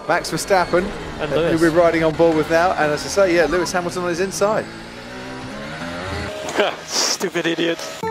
Max Verstappen, And who Lewis. we're riding on board with now, and as I say, yeah, Lewis Hamilton on his inside. Stupid idiot.